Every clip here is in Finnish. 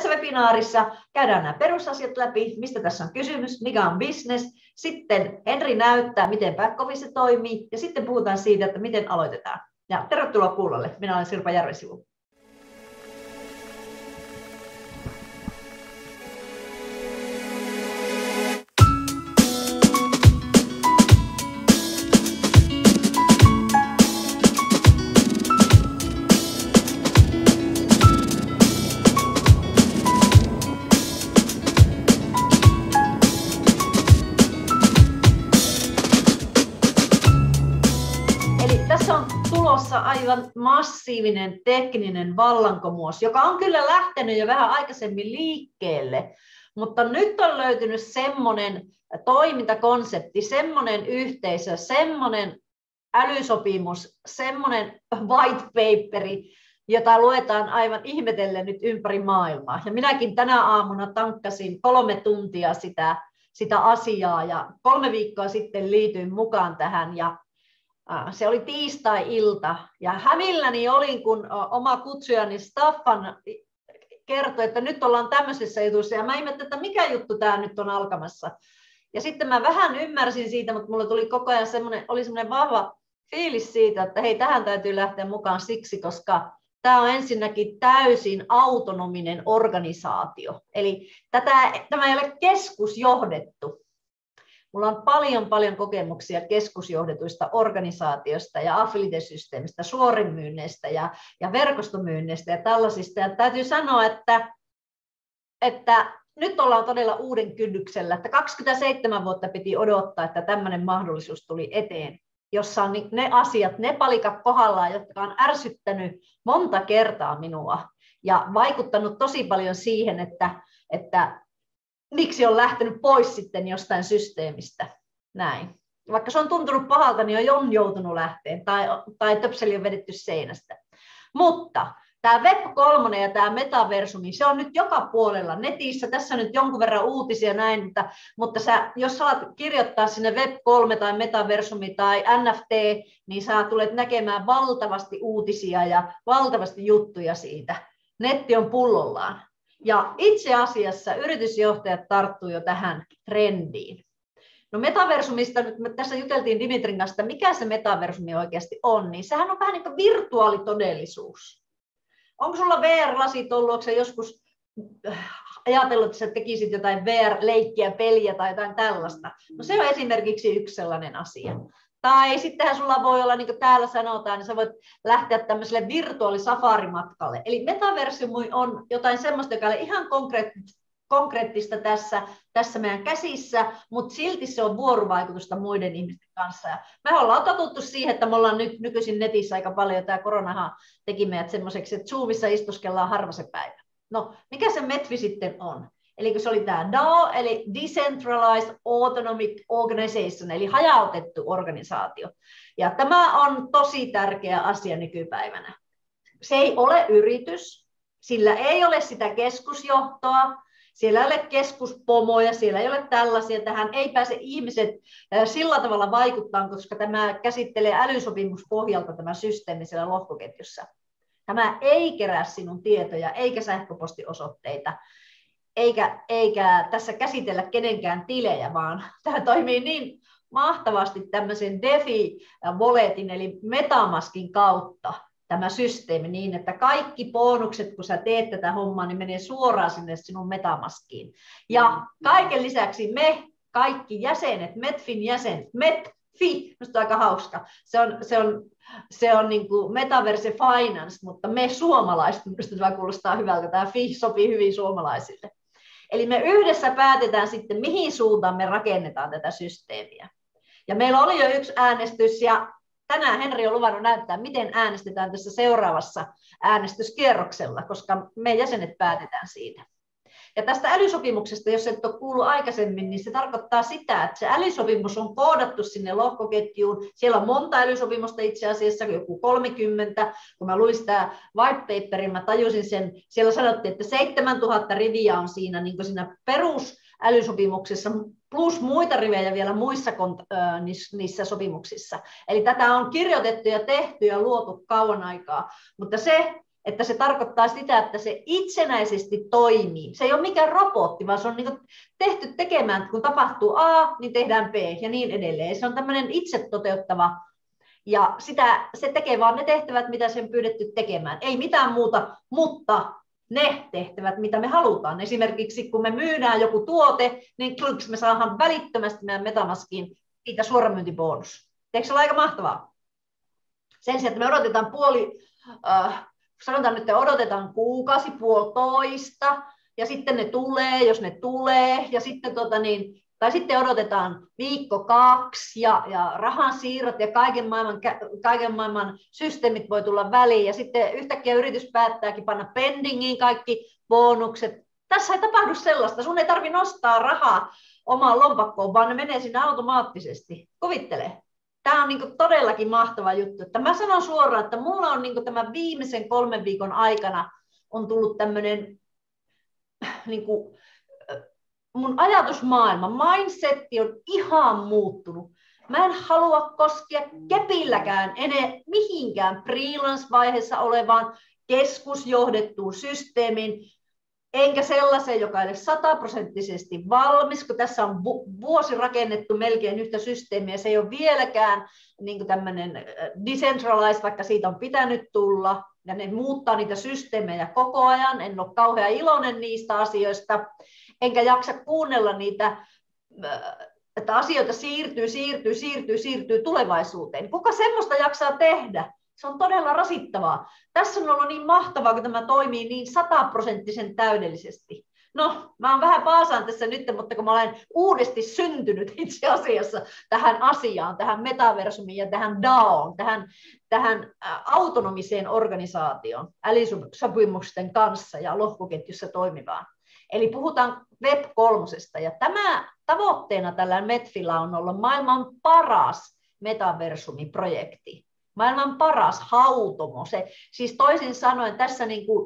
Tässä webinaarissa käydään nämä perusasiat läpi, mistä tässä on kysymys, mikä on business. Sitten Henri näyttää, miten back office toimii, ja sitten puhutaan siitä, että miten aloitetaan. Ja tervetuloa kuulolle. Minä olen Sirpa Järvisivu. Aivan massiivinen tekninen vallankumous, joka on kyllä lähtenyt jo vähän aikaisemmin liikkeelle, mutta nyt on löytynyt semmoinen toimintakonsepti, semmoinen yhteisö, semmoinen älysopimus, semmoinen white paperi, jota luetaan aivan ihmetellen nyt ympäri maailmaa. Ja minäkin tänä aamuna tankkasin 3 tuntia sitä asiaa ja 3 viikkoa sitten liityin mukaan tähän ja se oli tiistai-ilta ja hämilläni olin, kun oma kutsujani Staffan kertoi, että nyt ollaan tämmöisessä jutussa ja mä ihmettelin, että mikä juttu tämä nyt on alkamassa. Ja sitten mä vähän ymmärsin siitä, mutta mulla tuli koko ajan semmoinen vahva fiilis siitä, että hei, tähän täytyy lähteä mukaan siksi, koska tämä on ensinnäkin täysin autonominen organisaatio. Eli tämä ei ole keskusjohdettu. Mulla on paljon kokemuksia keskusjohdetuista organisaatioista ja affiliate-systeemistä, suorimyynneistä ja verkostomyynneistä ja tällaisista. Ja täytyy sanoa, että nyt ollaan todella uuden kynnyksellä, että 27 vuotta piti odottaa, että tämmöinen mahdollisuus tuli eteen, jossa on ne asiat, ne palikat kohdallaan, jotka on ärsyttänyt monta kertaa minua ja vaikuttanut tosi paljon siihen, että miksi on lähtenyt pois sitten jostain systeemistä. Näin. Vaikka se on tuntunut pahalta, niin on joutunut lähteen tai töpseli on vedetty seinästä. Mutta tämä Web3 ja tämä metaversumi, se on nyt joka puolella netissä. Tässä on nyt jonkun verran uutisia näin, mutta jos saat kirjoittaa sinne Web3 tai metaversumi tai NFT, niin sä tulet näkemään valtavasti uutisia ja valtavasti juttuja siitä. Netti on pullollaan. Ja itse asiassa yritysjohtajat tarttuu jo tähän trendiin. No metaversumista, nyt me tässä juteltiin Dimitrin kanssa, että mikä se metaversumi oikeasti on, niin sehän on vähän niin kuin virtuaalitodellisuus. Onko sulla VR-lasit ollut, onko joskus ajatellut, että sä tekisit jotain VR-leikkiä, peliä tai jotain tällaista? No se on esimerkiksi yksi sellainen asia. Tai sittenhän sulla voi olla, niin kuin täällä sanotaan, niin sä voit lähteä tämmöiselle virtuaalisafarimatkalle. Eli metaversumi on jotain semmoista, joka on ihan konkreettista tässä meidän käsissä, mutta silti se on vuorovaikutusta muiden ihmisten kanssa. Ja me ollaan totuttu siihen, että me ollaan nykyisin netissä aika paljon. Tämä koronahan teki meidät semmoiseksi, että Zoomissa istuskellaan harva se päivä. No, mikä se METFI sitten on? Eli kun se oli tämä DAO, eli Decentralized Autonomic Organization, eli hajautettu organisaatio. Ja tämä on tosi tärkeä asia nykypäivänä. Se ei ole yritys, sillä ei ole sitä keskusjohtoa, siellä ei ole keskuspomoja, siellä ei ole tällaisia, tähän ei pääse ihmiset sillä tavalla vaikuttaa, koska tämä käsittelee älysopimuspohjalta tämä systeemi siellä lohkoketjussa. Tämä ei kerää sinun tietoja eikä sähköpostiosoitteita. Eikä tässä käsitellä kenenkään tilejä, vaan tämä toimii niin mahtavasti tämmöisen DeFi-walletin eli Metamaskin kautta tämä systeemi niin, että kaikki bonukset, kun sä teet tätä hommaa, niin menee suoraan sinne sinun Metamaskiin. Ja kaiken lisäksi me kaikki jäsenet, METFin jäsenet, METFi, minusta on aika hauska, se on niin kuin Metaverse Finance, mutta me suomalaiset, minusta tämä kuulostaa hyvältä, tämä FI sopii hyvin suomalaisille. Eli me yhdessä päätetään sitten, mihin suuntaan me rakennetaan tätä systeemiä. Ja meillä oli jo yksi äänestys, ja tänään Henri on luvannut näyttää, miten äänestetään tässä seuraavassa äänestyskierroksella, koska me jäsenet päätetään siitä. Ja tästä älysopimuksesta, jos et ole kuullut aikaisemmin, niin se tarkoittaa sitä, että se älysopimus on koodattu sinne lohkoketjuun. Siellä on monta älysopimusta itse asiassa, joku 30. Kun mä luin sitä white paperin, mä tajusin sen, siellä sanottiin, että 7000 riviä on siinä, niin kuin siinä perusälysopimuksessa, plus muita rivejä vielä muissa niissä sopimuksissa. Eli tätä on kirjoitettu ja tehty ja luotu kauan aikaa, mutta se, että se tarkoittaa sitä, että se itsenäisesti toimii. Se ei ole mikään robotti, vaan se on niin tehty tekemään, että kun tapahtuu A, niin tehdään B ja niin edelleen. Se on tämmöinen itse toteuttava, ja se tekee vaan ne tehtävät, mitä sen pyydetty tekemään. Ei mitään muuta, mutta ne tehtävät, mitä me halutaan. Esimerkiksi kun me myydään joku tuote, niin me saadaan välittömästi meidän MetaMaskiin siitä suoramyyntibonus. Eikö se ole aika mahtavaa? Sen sijaan, että me odotetaan sanotaan nyt, että odotetaan kuukausi, puolitoista, ja sitten ne tulee, jos ne tulee, ja sitten tai sitten odotetaan viikko, 2, ja rahansiirrot ja kaiken maailman systeemit voi tulla väliin, ja sitten yhtäkkiä yritys päättääkin panna pendingiin kaikki bonukset. Tässä ei tapahdu sellaista, sun ei tarvitse nostaa rahaa omaan lompakkoon, vaan ne menee sinne automaattisesti. Kuvittele. Tämä on niin todellakin mahtava juttu. Että mä sanon suoraan, että mulla on niin tämän viimeisen 3 viikon aikana on tullut tämmöinen niin mun ajatusmaailma, mindsetti on ihan muuttunut. Mä en halua koskea kepilläkään mihinkään freelance-vaiheessa olevaan keskusjohdettuun systeemiin, enkä sellaiseen, joka ei ole 100% valmis, kun tässä on vuosi rakennettu melkein yhtä systeemiä, se ei ole vieläkään niin tämmöinen decentralized, vaikka siitä on pitänyt tulla, ja ne muuttaa niitä systeemejä koko ajan, en ole kauhean iloinen niistä asioista, enkä jaksa kuunnella niitä, että asioita siirtyy tulevaisuuteen. Kuka semmoista jaksaa tehdä? Se on todella rasittavaa. Tässä on ollut niin mahtavaa, kun tämä toimii niin 100% täydellisesti. No, mä oon vähän paasaan tässä nyt, mutta kun mä olen uudesti syntynyt itse asiassa tähän asiaan, tähän metaversumiin ja tähän DAOon, tähän autonomiseen organisaatioon, älysopimusten kanssa ja lohkoketjussa toimivaan. Eli puhutaan Web3, ja tämä tavoitteena tällä Medfillä on ollut maailman paras metaversumiprojekti. Maailman paras hautomo. Siis toisin sanoen tässä,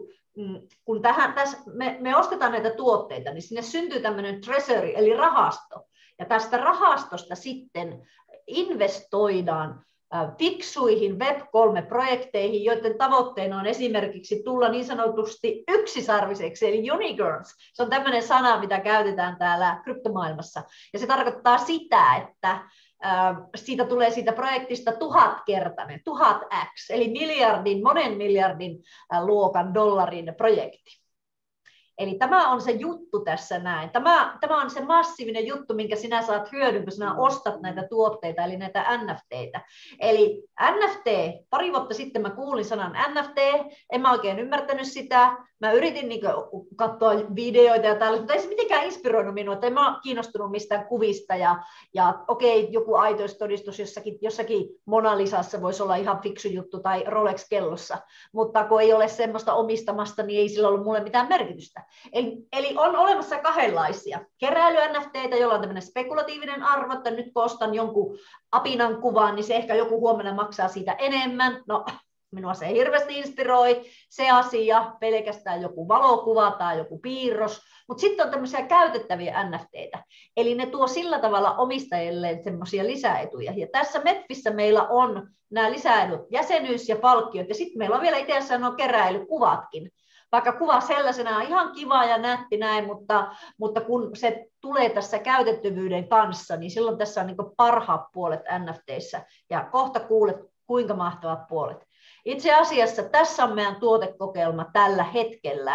kun me ostetaan näitä tuotteita, niin sinne syntyy tämmöinen treasury, eli rahasto. Ja tästä rahastosta sitten investoidaan fiksuihin Web3-projekteihin, joiden tavoitteena on esimerkiksi tulla niin sanotusti yksisarviseksi, eli unicorns. Se on tämmöinen sana, mitä käytetään täällä kryptomaailmassa. Ja se tarkoittaa sitä, että siitä tulee siitä projektista 1000-kertainen, 1000x, eli monen miljardin luokan dollarin projekti. Eli tämä on se juttu tässä näin. Tämä on se massiivinen juttu, minkä sinä saat hyödyn, kun sinä ostat näitä tuotteita, eli näitä NFTitä. Eli NFT, pari vuotta sitten mä kuulin sanan NFT, en mä oikein ymmärtänyt sitä. Mä yritin katsoa videoita ja tällaista, mutta ei se mitenkään inspiroinut minua, että en mä ole kiinnostunut mistään kuvista. Ja okei, joku aitoistodistus jossakin Mona Lisassa voisi olla ihan fiksu juttu tai Rolex-kellossa, mutta kun ei ole semmoista omistamasta, niin ei sillä ollut mulle mitään merkitystä. Eli on olemassa kahdenlaisia. Keräily-NFTitä, jolla on tämmöinen spekulatiivinen arvo, että nyt kun ostan jonkun apinan kuvan, niin se ehkä joku huomenna maksaa siitä enemmän. No, minua se hirveästi inspiroi, se asia, pelkästään joku valokuva tai joku piirros, mutta sitten on tämmöisiä käytettäviä NFTitä, eli ne tuo sillä tavalla omistajille semmoisia lisäetuja, ja tässä Medfissä meillä on nämä lisäedut, jäsenyys ja palkkiot, ja sitten meillä on vielä itse asiassa nuo keräilykuvatkin, vaikka kuva sellaisena on ihan kiva ja nätti näin, mutta kun se tulee tässä käytettävyyden kanssa, niin silloin tässä on niin kuin parhaat puolet NFTissä, ja kohta kuulet, kuinka mahtavat puolet. Itse asiassa tässä on meidän tuotekokeilma tällä hetkellä.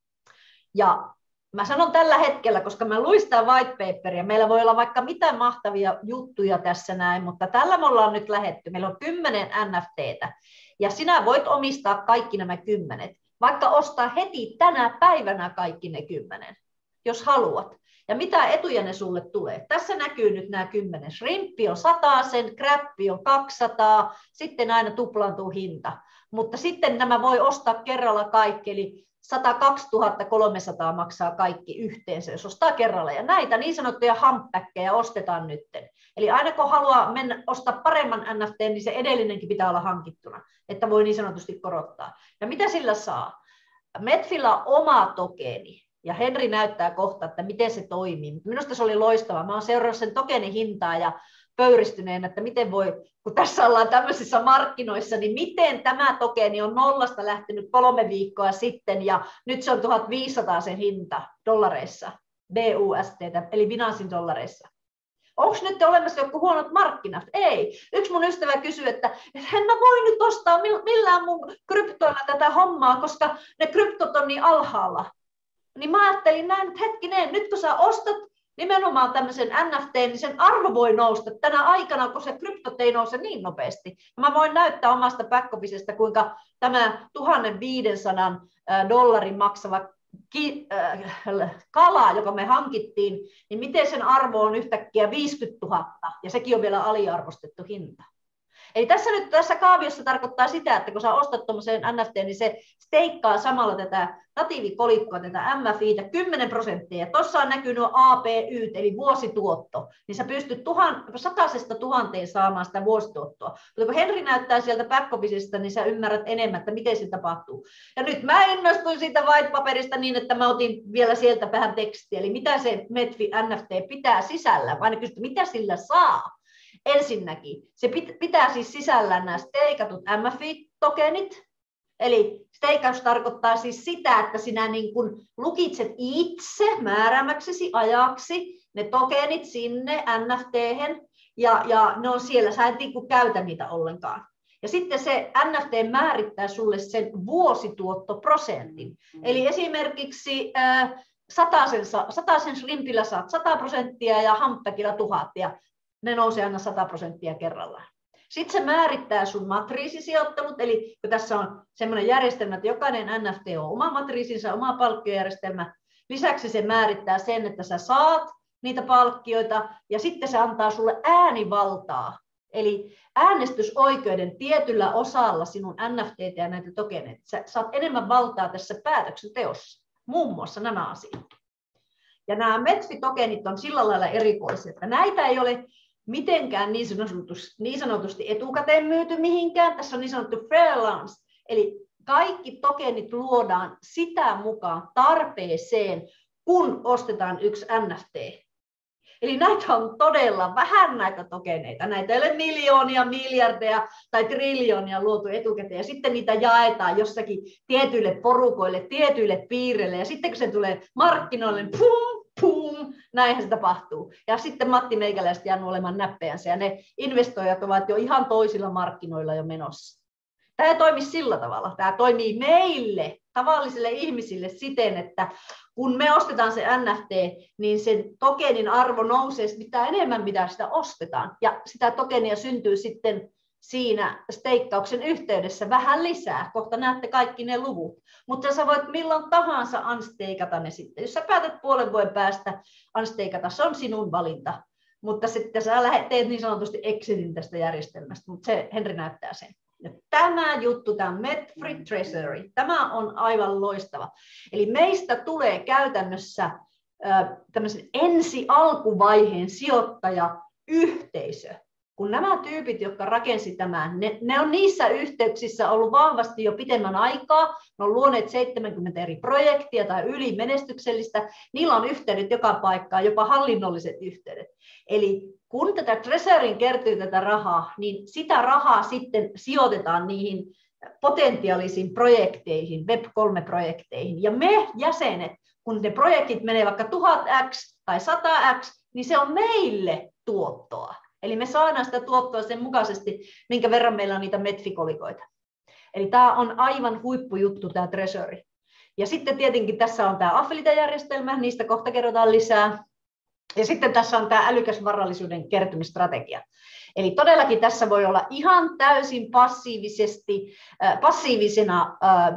Ja mä sanon tällä hetkellä, koska mä luin sitä white paperia. Meillä voi olla vaikka mitä mahtavia juttuja tässä näin, mutta tällä me ollaan nyt lähdetty. Meillä on 10 NFTtä. Ja sinä voit omistaa kaikki nämä 10. Vaikka ostaa heti tänä päivänä kaikki ne 10, jos haluat. Ja mitä etuja ne sulle tulee? Tässä näkyy nyt nämä 10. Shrimpi on 100, crabbi on 200, sitten aina tuplaantuu hinta. Mutta sitten nämä voi ostaa kerralla kaikki, eli 102 300 maksaa kaikki yhteensä, jos ostaa kerralla. Ja näitä niin sanottuja humpbackkejä ostetaan nyt. Eli aina kun haluaa ostaa paremman NFT, niin se edellinenkin pitää olla hankittuna, että voi niin sanotusti korottaa. Ja mitä sillä saa? Medfillä on oma tokeni. Ja Henri näyttää kohta, että miten se toimii. Minusta se oli loistavaa. Mä oon seurannut sen tokenin hintaa ja pöyristyneen, että miten voi, kun tässä ollaan tämmöisissä markkinoissa, niin miten tämä tokeni on nollasta lähtenyt 3 viikkoa sitten, ja nyt se on 1500 sen hinta dollareissa, BUSD, eli Binancein dollareissa. Onko nyt olemassa joku huonot markkinat? Ei. Yksi mun ystävä kysyi, että en mä voi nyt ostaa millään mun kryptoilla tätä hommaa, koska ne kryptot on niin alhaalla. Niin mä ajattelin näin, että hetkinen, nyt kun sä ostat nimenomaan tämmöisen NFT, niin sen arvo voi nousta tänä aikana, kun se kryptot ei nouse niin nopeasti. Mä voin näyttää omasta back-officesta, kuinka tämä 1500 dollarin maksava kala, joka me hankittiin, niin miten sen arvo on yhtäkkiä 50 000, ja sekin on vielä aliarvostettu hinta. Eli tässä kaaviossa tarkoittaa sitä, että kun sä ostat tuommoisen NFT, niin se steikkaa samalla tätä natiivikolikkoa, tätä MFItä 10%, ja tuossa on näkynyt APY, eli vuosituotto, niin sä pystyt 100–1000 saamaan sitä vuosituottoa. Mutta kun Henri näyttää sieltä back-officesta, niin sä ymmärrät enemmän, että miten se tapahtuu. Ja nyt mä innostuin siitä white-paperista niin, että mä otin vielä sieltä vähän tekstiä, eli mitä se Metfi NFT pitää sisällä, vai ne kysyt, mitä sillä saa. Ensinnäkin se pitää siis sisällään nämä steikatut MFI-tokenit, eli steikaus tarkoittaa siis sitä, että sinä niin kuin lukitset itse määräämäksesi ajaksi ne tokenit sinne NFT:hen, ja ne on siellä, sä et niin kuin käytä niitä ollenkaan. Ja sitten se NFT määrittää sulle sen vuosituottoprosentin. Eli esimerkiksi 100 shrimpillä saat 100% ja hamppäkillä 1000, ja ne nousee aina 100% kerrallaan. Sitten se määrittää sun matriisisijoittelut, eli kun tässä on sellainen järjestelmä, että jokainen NFT on oma matriisinsa, oma palkkiojärjestelmä. Lisäksi se määrittää sen, että sä saat niitä palkkioita, ja sitten se antaa sulle äänivaltaa. Eli äänestysoikeuden tietyllä osalla sinun NFT:tä ja näitä tokeneita. Sä saat enemmän valtaa tässä päätöksenteossa, muun muassa nämä asiat. Ja nämä METFI-tokenit on sillä lailla erikoisia, että näitä ei ole mitenkään niin sanotusti etukäteen myyty mihinkään. Tässä on niin sanottu fair launch, eli kaikki tokenit luodaan sitä mukaan tarpeeseen, kun ostetaan yksi NFT. Eli näitä on todella vähän näitä tokeneita. Näitä ei ole miljoonia, miljardeja tai triljoonia luotu etukäteen. Ja sitten niitä jaetaan jossakin tietyille porukoille, tietyille piireille. Ja sitten kun se tulee markkinoille, pum, näinhän se tapahtuu. Ja sitten Matti Meikäläiset jäänyt olemaan näppejänsä. Ja ne investoijat ovat jo ihan toisilla markkinoilla jo menossa. Tämä ei toimi sillä tavalla. Tämä toimii meille, tavallisille ihmisille siten, että kun me ostetaan se NFT, niin sen tokenin arvo nousee mitä enemmän, mitä sitä ostetaan. Ja sitä tokenia syntyy sitten siinä steikkauksen yhteydessä vähän lisää. Kohta näette kaikki ne luvut. Mutta sä voit milloin tahansa unsteikata ne sitten. Jos sä päätät puolen vuoden päästä unsteikata, se on sinun valinta. Mutta sitten sä teet niin sanotusti exitin tästä järjestelmästä, mutta se Henri näyttää sen. Ja tämä juttu, tämä Metfree Treasury, tämä on aivan loistava. Eli meistä tulee käytännössä tämmöisen alkuvaiheen sijoittajayhteisö. Kun nämä tyypit, jotka rakensi tämän, ne on niissä yhteyksissä ollut vahvasti jo pitemmän aikaa, ne on luoneet 70 eri projektia tai yli menestyksellistä, niillä on yhteydet joka paikkaan, jopa hallinnolliset yhteydet. Eli kun tätä Treasuryyn kertyy tätä rahaa, niin sitä rahaa sitten sijoitetaan niihin potentiaalisiin projekteihin, Web3-projekteihin. Ja me jäsenet, kun ne projektit menee vaikka 1000x tai 100x, niin se on meille tuottoa. Eli me saadaan sitä tuottoa sen mukaisesti, minkä verran meillä on niitä metfikolikoita. Eli tämä on aivan huippujuttu, tämä Treasury. Ja sitten tietenkin tässä on tämä affiliate-järjestelmä, niistä kohta kerrotaan lisää. Ja sitten tässä on tämä älykäs varallisuuden kertymistrategia. Eli todellakin tässä voi olla ihan täysin passiivisena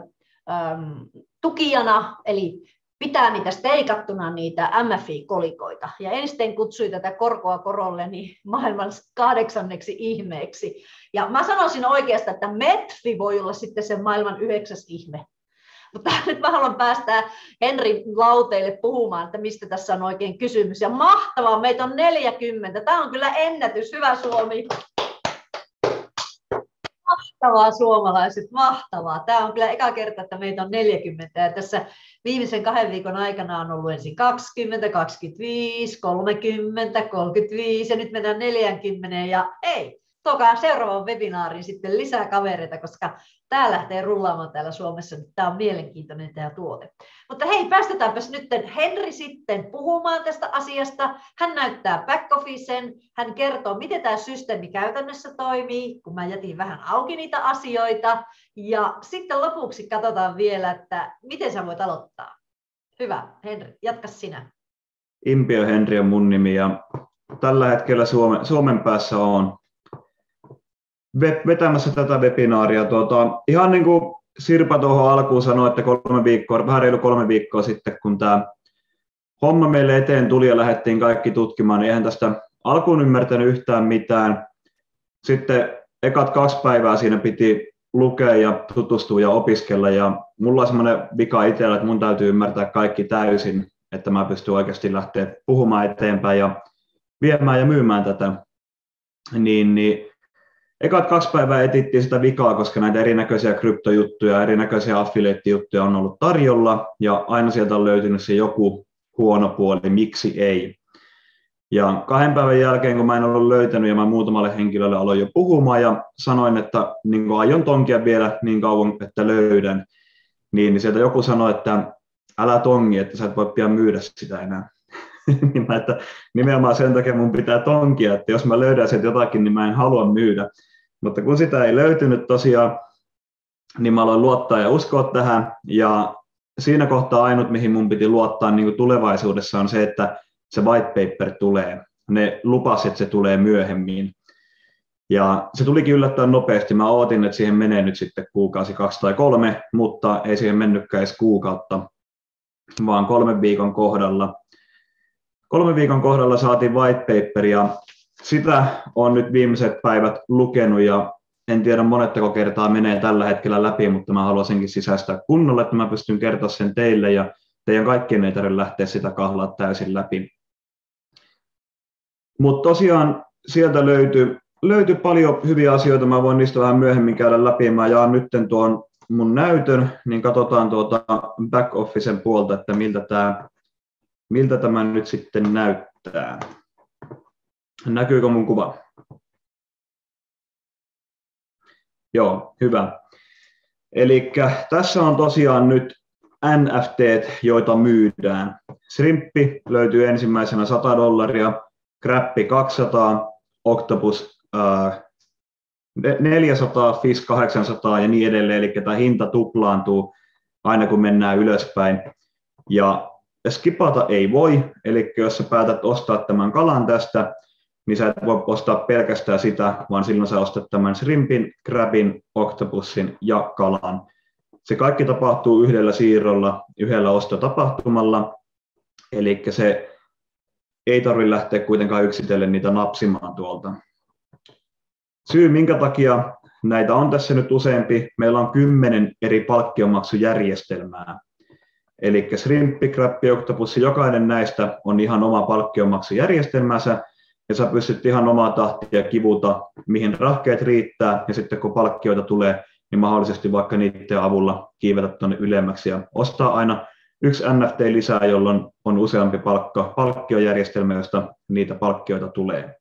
tukijana, eli pitää niitä steikattuna niitä MFI-kolikoita. Ja Einstein kutsui tätä korkoa korolle niin maailman 8. ihmeeksi. Ja mä sanoisin oikeastaan, että Metfi voi olla sitten se maailman 9. ihme. Mutta nyt mä haluan päästää Henri lauteille puhumaan, että mistä tässä on oikein kysymys. Ja mahtavaa, meitä on 40. Tämä on kyllä ennätys, hyvä Suomi. Mahtavaa suomalaiset, mahtavaa. Tämä on kyllä eka kerta, että meitä on 40 ja tässä viimeisen 2 viikon aikana on ollut ensin 20, 25, 30, 35 ja nyt mennään 40 ja ei. Tokaa seuraavan webinaarin sitten lisää kavereita, koska tämä lähtee rullaamaan täällä Suomessa. Tämä on mielenkiintoinen tämä tuote. Mutta hei, päästetäänpäs nyt Henri sitten puhumaan tästä asiasta. Hän näyttää back-officen, hän kertoo, miten tämä systeemi käytännössä toimii, kun mä jätin vähän auki niitä asioita. Ja sitten lopuksi katsotaan vielä, että miten sä voit aloittaa. Hyvä, Henri, jatka sinä. Impio Henri on mun nimi ja tällä hetkellä Suomen päässä on vetämässä tätä webinaaria. Ihan niin kuin Sirpa tuohon alkuun sanoi, että vähän reilu 3 viikkoa sitten, kun tämä homma meille eteen tuli ja lähdettiin kaikki tutkimaan, niin eihän tästä alkuun ymmärtänyt yhtään mitään. Sitten ekat 2 päivää siinä piti lukea ja tutustua ja opiskella, ja mulla on semmoinen vika itsellä, että mun täytyy ymmärtää kaikki täysin, että mä pystyn oikeasti lähteä puhumaan eteenpäin ja viemään ja myymään tätä. Niin ekat 2 päivää etittiin sitä vikaa, koska näitä erinäköisiä kryptojuttuja, erinäköisiä affiliate-juttuja on ollut tarjolla, ja aina sieltä on löytynyt se joku huono puoli, miksi ei. Ja 2 päivän jälkeen, kun mä en ollut löytänyt, ja mä muutamalle henkilölle aloin jo puhumaan, ja sanoin, että niin aion tonkia vielä niin kauan, että löydän, niin sieltä joku sanoi, että älä tongi, että sä et voi pian myydä sitä enää. Niin mä, että nimenomaan sen takia mun pitää tonkia, että jos mä löydän sieltä jotakin, niin mä en halua myydä. Mutta kun sitä ei löytynyt tosiaan, niin mä aloin luottaa ja uskoa tähän. Ja siinä kohtaa ainut, mihin mun piti luottaa niin kuin tulevaisuudessa, on se, että se white paper tulee. Ne lupasi, että se tulee myöhemmin. Ja se tulikin yllättäen nopeasti. Mä ootin, että siihen menee nyt sitten kuukausi, 2 tai 3, mutta ei siihen mennytkään edes kuukautta, vaan 3 viikon kohdalla. 3 viikon kohdalla saatiin white paper, ja sitä on nyt viimeiset päivät lukenut, ja en tiedä monettako kertaa menee tällä hetkellä läpi, mutta mä haluaisinkin sisäistää kunnolla, että mä pystyn kertoa sen teille, ja teidän kaikkien ei tarvitse lähteä sitä kahlaa täysin läpi. Mutta tosiaan sieltä löytyi paljon hyviä asioita, mä voin niistä vähän myöhemmin käydä läpi. Mä jaan nyt tuon mun näytön, niin katsotaan tuota back officen puolta, että miltä tämä nyt sitten näyttää. Näkyykö mun kuva? Joo, hyvä. Eli tässä on tosiaan nyt NFTt, joita myydään. Shrimppi löytyy ensimmäisenä $100, Crappi 200, Octopus 400, Fish 800 ja niin edelleen. Eli tämä hinta tuplaantuu aina kun mennään ylöspäin. Ja skipata ei voi, eli jos sä päätät ostaa tämän kalan tästä, niin sä et voi ostaa pelkästään sitä, vaan silloin sä ostat tämän shrimpin, crabin, octopusin ja kalan. Se kaikki tapahtuu yhdellä siirrolla, yhdellä ostotapahtumalla, eli se ei tarvitse lähteä kuitenkaan yksitellen niitä napsimaan tuolta. Syy, minkä takia näitä on tässä nyt useampi, meillä on 10 eri palkkiomaksujärjestelmää. Eli shrimppi, crabbi, octopus, jokainen näistä on ihan oma palkkiomaksujärjestelmänsä, ja sä pystyt ihan omaa tahtia kivuta, mihin rahkeet riittää, ja sitten kun palkkioita tulee, niin mahdollisesti vaikka niiden avulla kiivetä tuonne ylemmäksi ja ostaa aina 1 NFT lisää, jolloin on useampi palkkiojärjestelmä, josta niitä palkkioita tulee.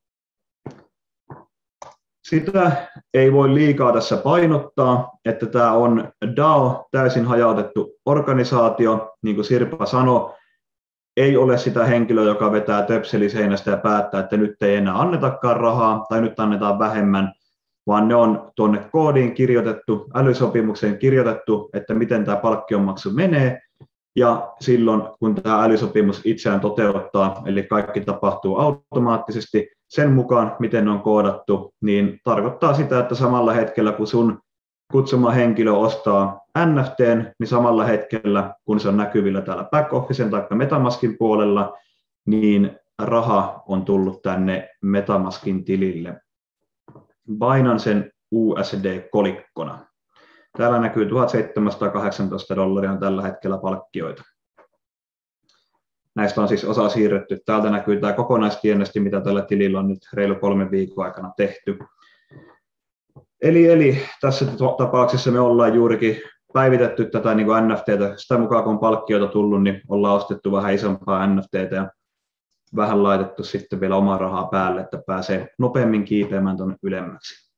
Sitä ei voi liikaa tässä painottaa, että tämä on DAO, täysin hajautettu organisaatio, niin kuin Sirpa sanoi, ei ole sitä henkilöä, joka vetää töpseli seinästä ja päättää, että nyt ei enää annetakaan rahaa tai nyt annetaan vähemmän, vaan ne on tuonne koodiin kirjoitettu, älysopimukseen kirjoitettu, että miten tämä palkkionmaksu menee, ja silloin kun tämä älysopimus itseään toteuttaa, eli kaikki tapahtuu automaattisesti sen mukaan, miten ne on koodattu, niin tarkoittaa sitä, että samalla hetkellä kun sun kutsuma henkilö ostaa NFTn, niin samalla hetkellä, kun se on näkyvillä täällä back-officen tai Metamaskin puolella, niin raha on tullut tänne Metamaskin tilille Binancen USD-kolikkona. Täällä näkyy $1,718 on tällä hetkellä palkkioita. Näistä on siis osa siirretty. Täältä näkyy tämä kokonaistienesti, mitä tällä tilillä on nyt reilu 3 viikon aikana tehty. Eli tässä tapauksessa me ollaan juurikin päivitetty tätä niin kuin NFTtä. Sitä mukaan kun on palkkioita tullut, niin ollaan ostettu vähän isompaa NFTtä ja vähän laitettu sitten vielä omaa rahaa päälle, että pääsee nopeammin kiipeämään tuonne ylemmäksi.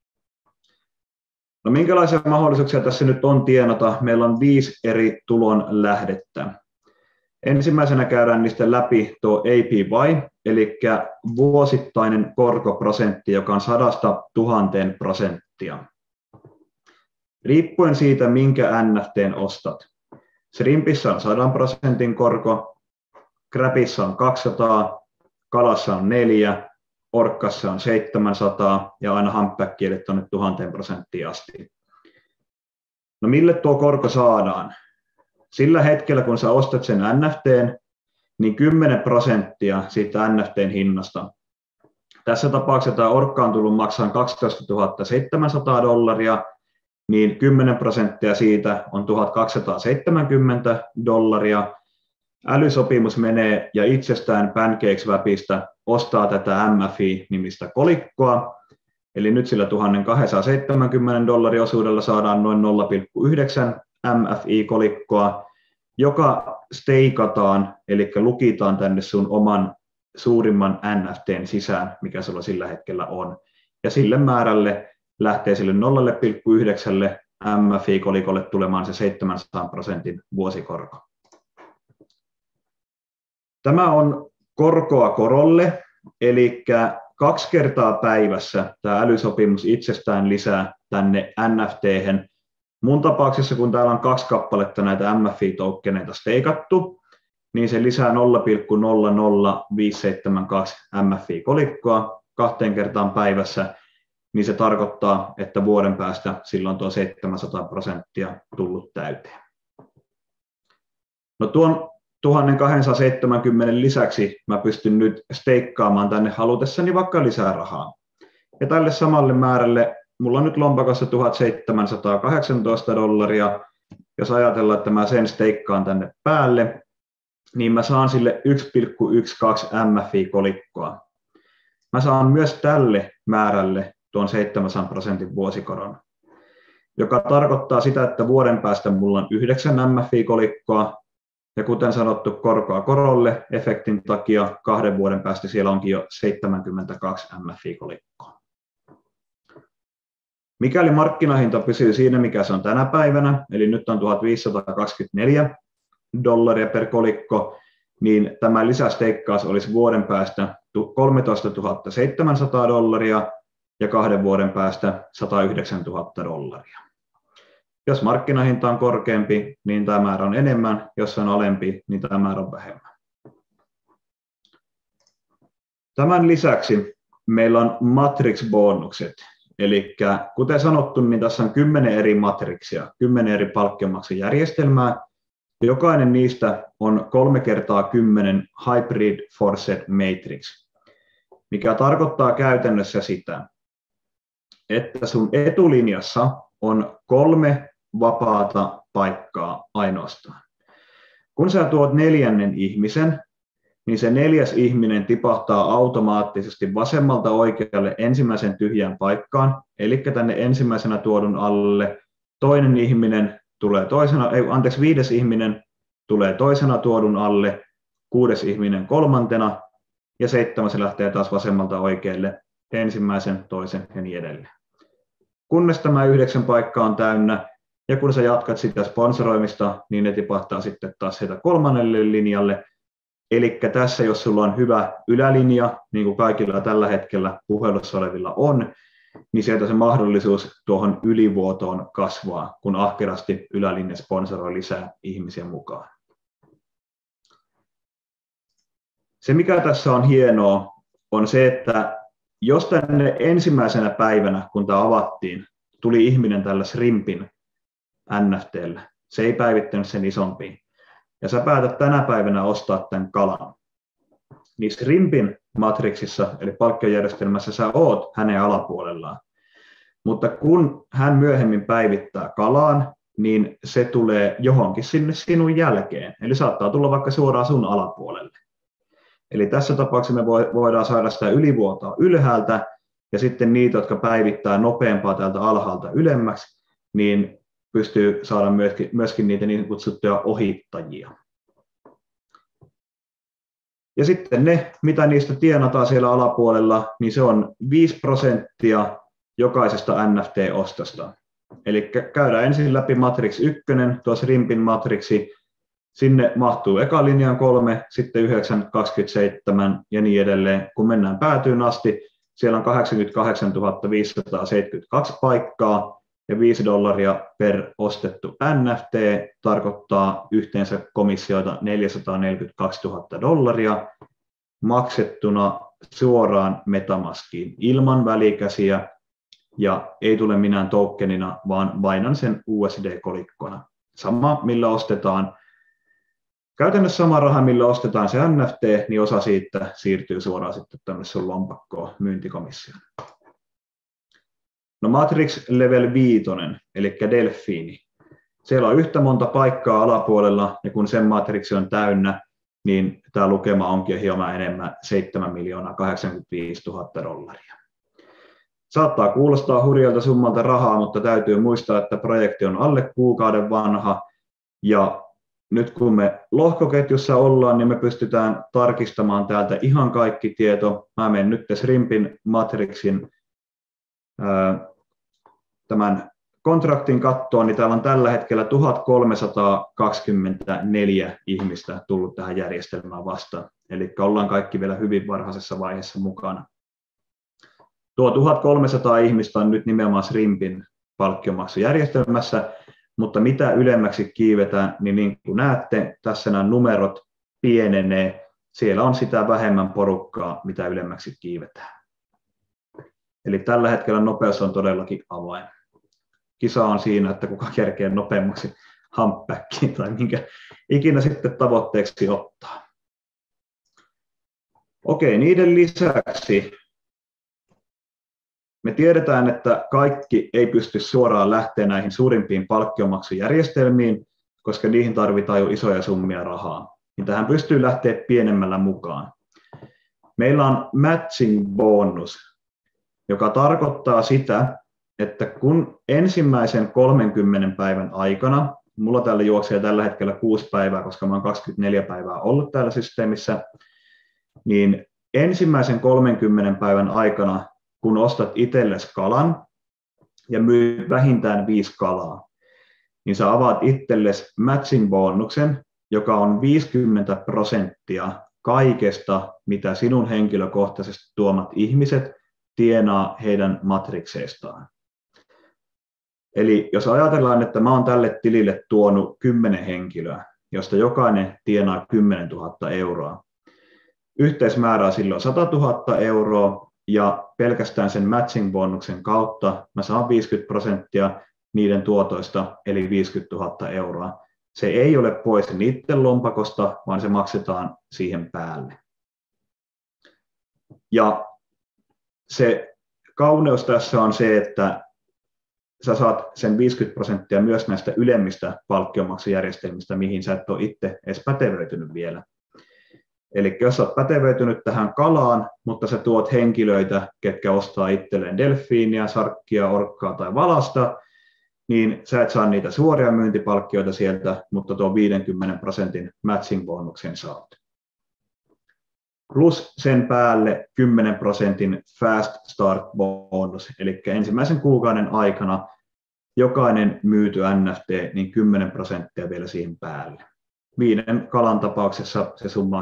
No minkälaisia mahdollisuuksia tässä nyt on tienata? Meillä on 5 eri tulon lähdettä. Ensimmäisenä käydään niistä läpi tuo APY, eli vuosittainen korkoprosentti, joka on 100–1000%. Riippuen siitä, minkä NFTn ostat. Shrimpissä on 100% korko, Crabissa on 200, kalassa on 4, orkkassa on 700 ja aina humpbackkille tuonne 1000% asti. No mille tuo korko saadaan? Sillä hetkellä, kun sä ostat sen NFTn, niin 10% siitä NFTn hinnasta. Tässä tapauksessa tämä orkka on tullut maksamaan $12 700, niin 10% siitä on $1270. Älysopimus menee ja itsestään PancakeSwapista ostaa tätä MFI-nimistä kolikkoa. Eli nyt sillä $1270 osuudella saadaan noin 0,9 MFI-kolikkoa, joka steikataan, eli lukitaan tänne sun oman suurimman NFTn sisään, mikä sulla sillä hetkellä on. Ja sille määrälle lähtee sille 0,9 MFI-kolikolle tulemaan se 700% vuosikorko. Tämä on korkoa korolle, eli 2 kertaa päivässä tämä älysopimus itsestään lisää tänne NFT:hen. Mun tapauksessa, kun täällä on 2 kappaletta näitä MFI-toukkeneita steikattu, niin se lisää 0,00572 MFI-kolikkoa 2 kertaan päivässä, niin se tarkoittaa, että vuoden päästä silloin tuo 700% tullut täyteen. No tuon 1270 lisäksi mä pystyn nyt steikkaamaan tänne halutessani vaikka lisää rahaa. Ja tälle samalle määrälle mulla on nyt lompakossa $1718. Jos ajatellaan, että mä sen steikkaan tänne päälle, niin mä saan sille 1,12 MFI-kolikkoa. Mä saan myös tälle määrälle tuon 700% vuosikoron, joka tarkoittaa sitä, että vuoden päästä mulla on 9 MFI-kolikkoa, ja kuten sanottu, korkoa korolle efektin takia 2 vuoden päästä siellä onkin jo 72 MFI-kolikkoa. Mikäli markkinahinta pysyy siinä, mikä se on tänä päivänä, eli nyt on $1524 per kolikko, niin tämä lisästeikkaus olisi vuoden päästä $13 700 ja 2 vuoden päästä $109 000. Jos markkinahinta on korkeampi, niin tämä määrä on enemmän, jos se on alempi, niin tämä määrä on vähemmän. Tämän lisäksi meillä on matrix-bonukset. Eli kuten sanottu, niin tässä on 10 eri matriksia, 10 eri palkkiomaksujärjestelmää. Jokainen niistä on 3x10 Hybrid Forced Matrix, mikä tarkoittaa käytännössä sitä, että sun etulinjassa on 3 vapaata paikkaa ainoastaan. Kun sä tuot 4. ihmisen, niin se 4. ihminen tipahtaa automaattisesti vasemmalta oikealle ensimmäisen tyhjään paikkaan, eli tänne ensimmäisenä tuodun alle. 2. ihminen tulee 5. ihminen tulee toisena tuodun alle, 6. ihminen 3. ja 7. lähtee taas vasemmalta oikealle, ensimmäisen, toisen ja niin edelleen. Kunnes tämä 9 paikkaa on täynnä, ja kun sä jatkat sitä sponsoroimista, niin ne tipahtaa sitten taas sieltä 3. linjalle. Eli tässä, jos sulla on hyvä ylälinja, niin kuin kaikilla tällä hetkellä puhelussa olevilla on, niin sieltä se mahdollisuus tuohon ylivuotoon kasvaa, kun ahkerasti ylälinja sponsoroi lisää ihmisiä mukaan. Se, mikä tässä on hienoa, on se, että jos tänne ensimmäisenä päivänä, kun tämä avattiin, tuli ihminen tällä Shrimpin NFT:llä, se ei päivittänyt sen isompiin, ja sä päätät tänä päivänä ostaa tämän kalan, niin Shrimpin matriksissa, eli palkkiojärjestelmässä, sä oot hänen alapuolellaan. Mutta kun hän myöhemmin päivittää kalaan, niin se tulee johonkin sinne sinun jälkeen. Eli saattaa tulla vaikka suoraan sun alapuolelle. Eli tässä tapauksessa me voidaan saada sitä ylivuotoa ylhäältä, ja sitten niitä, jotka päivittää nopeampaa täältä alhaalta ylemmäksi, niin pystyy saada myöskin niitä niin kutsuttuja ohittajia. Ja sitten ne, mitä niistä tienataan siellä alapuolella, niin se on 5% jokaisesta NFT-ostosta. Eli käydään ensin läpi Matrix 1, tuo Shrimpin matriksi, sinne mahtuu eka linjan 3, sitten 9, 27 ja niin edelleen. Kun mennään päätyyn asti, siellä on 88 572 paikkaa ja $5 per ostettu NFT tarkoittaa yhteensä komissioita $442,000 maksettuna suoraan MetaMaskiin ilman välikäsiä ja ei tule minään tokenina, vaan Binancen USD-kolikkona. Sama, millä ostetaan. Käytännössä sama raha, millä ostetaan se NFT, niin osa siitä siirtyy suoraan sitten tänne sun lompakkoon myyntikomissioon. No Matrix Level 5, eli Delfiini. Siellä on yhtä monta paikkaa alapuolella, ja kun sen matriksi on täynnä, niin tämä lukema onkin hieman enemmän $7,085,000. Saattaa kuulostaa hurjalta summalta rahaa, mutta täytyy muistaa, että projekti on alle kuukauden vanha, ja nyt kun me lohkoketjussa ollaan, niin me pystytään tarkistamaan täältä ihan kaikki tieto. Mä menen nyt Shrimpin matrixin tämän kontraktin kattoon, niin täällä on tällä hetkellä 1324 ihmistä tullut tähän järjestelmään vastaan. Eli ollaan kaikki vielä hyvin varhaisessa vaiheessa mukana. Tuo 1300 ihmistä on nyt nimenomaan Shrimpin palkkiomaksujärjestelmässä, mutta mitä ylemmäksi kiivetään, niin kuin näette, tässä nämä numerot pienenee. Siellä on sitä vähemmän porukkaa, mitä ylemmäksi kiivetään. Eli tällä hetkellä nopeus on todellakin avain. Kisa on siinä, että kuka kerkee nopeammaksi humpbackiin tai minkä ikinä sitten tavoitteeksi ottaa. Okei, niiden lisäksi me tiedetään, että kaikki ei pysty suoraan lähteä näihin suurimpiin palkkiomaksujärjestelmiin, koska niihin tarvitaan jo isoja summia rahaa. Niin tähän pystyy lähteä pienemmällä mukaan. Meillä on matching bonus, joka tarkoittaa sitä, että kun ensimmäisen 30 päivän aikana, mulla täällä juoksee tällä hetkellä 6 päivää, koska mä oon 24 päivää ollut täällä systeemissä, niin ensimmäisen 30 päivän aikana, kun ostat itsellesi kalan ja myyt vähintään 5 kalaa, niin sä avaat itsellesi matching-bonuksen, joka on 50% kaikesta, mitä sinun henkilökohtaisesti tuomat ihmiset tienaa heidän matrikseistaan. Eli jos ajatellaan, että mä oon tälle tilille tuonut 10 henkilöä, josta jokainen tienaa 10 000 euroa, yhteismäärä on silloin 100 000 euroa, ja pelkästään sen matching-bonuksen kautta mä saan 50% niiden tuotoista, eli 50 000 euroa. Se ei ole pois niiden lompakosta, vaan se maksetaan siihen päälle. Ja se kauneus tässä on se, että sä saat sen 50% myös näistä ylemmistä palkkiomaksujärjestelmistä, mihin sä et ole itse edes pätevöitynyt vielä. Eli jos olet pätevöitynyt tähän kalaan, mutta sä tuot henkilöitä, ketkä ostaa itselleen delfiiniä, sarkkia, orkkaa tai valasta, niin sä et saa niitä suoria myyntipalkkioita sieltä, mutta tuo 50% matching-bonuksen saat. Plus sen päälle 10% fast start bonus, eli ensimmäisen kuukauden aikana jokainen myyty NFT, niin 10% vielä siihen päälle. 5 kalan tapauksessa se summa on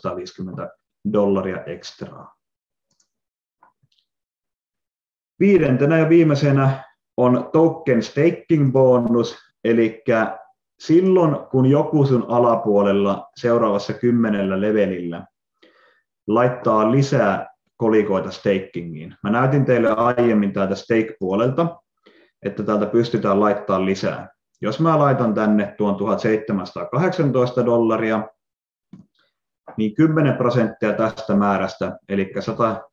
$750 ekstraa. Viidentenä ja viimeisenä on token staking bonus, eli silloin kun joku sun alapuolella seuraavassa 10 levelillä laittaa lisää kolikoita stakingiin. Mä näytin teille aiemmin täältä stake-puolelta, että täältä pystytään laittamaan lisää. Jos mä laitan tänne tuon $1,718, niin 10% tästä määrästä, eli $171,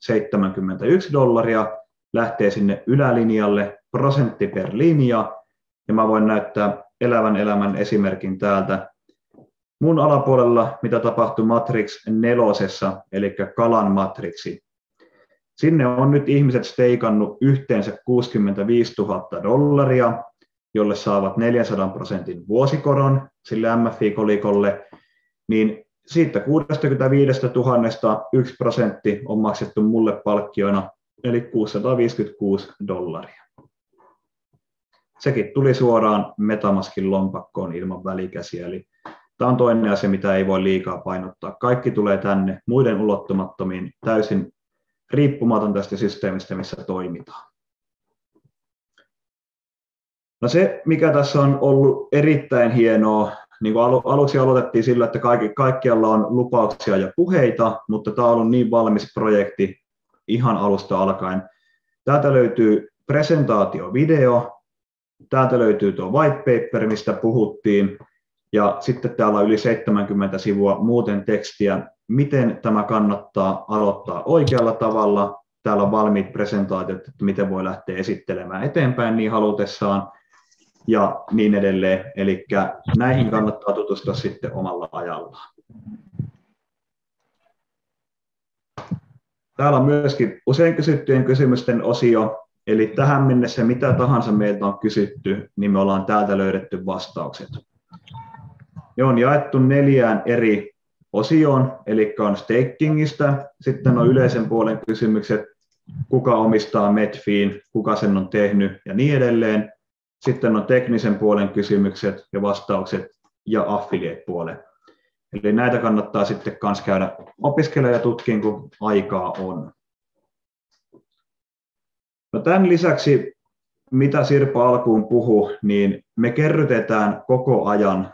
lähtee sinne ylälinjalle, prosentti per linja, ja mä voin näyttää elävän elämän esimerkin täältä. Mun alapuolella, mitä tapahtui Matrix 4, eli kalan matriksi, Sinne on nyt ihmiset steikannut yhteensä $65,000, jolle saavat 400% vuosikoron sille MFI-kolikolle, niin siitä 65 000 1% on maksettu mulle palkkioina, eli $656. Sekin tuli suoraan Metamaskin lompakkoon ilman välikäsiä, eli tämä on toinen asia, mitä ei voi liikaa painottaa. Kaikki tulee tänne muiden ulottumattomiin, täysin riippumaton tästä systeemistä, missä toimitaan. No se, mikä tässä on ollut erittäin hienoa, niin kuin aluksi aloitettiin sillä, että kaikkialla on lupauksia ja puheita, mutta tämä on ollut niin valmis projekti ihan alusta alkaen. Täältä löytyy presentaatiovideo, täältä löytyy tuo white paper, mistä puhuttiin, ja sitten täällä on yli 70 sivua muuten tekstiä, miten tämä kannattaa aloittaa oikealla tavalla. Täällä on valmiit presentaatiot, että miten voi lähteä esittelemään eteenpäin niin halutessaan ja niin edelleen. Eli näihin kannattaa tutustua sitten omalla ajallaan. Täällä on myöskin usein kysyttyjen kysymysten osio, eli tähän mennessä mitä tahansa meiltä on kysytty, niin me ollaan täältä löydetty vastaukset. Ne on jaettu 4 eri osioon, eli on stakingista, sitten on yleisen puolen kysymykset, kuka omistaa Medfiin, kuka sen on tehnyt ja niin edelleen. Sitten on teknisen puolen kysymykset ja vastaukset ja affiliate-puolen. Eli näitä kannattaa sitten myös käydä opiskelemaan ja tutkimaan, kun aikaa on. No tämän lisäksi, mitä Sirpa alkuun puhui, niin me kerrytetään koko ajan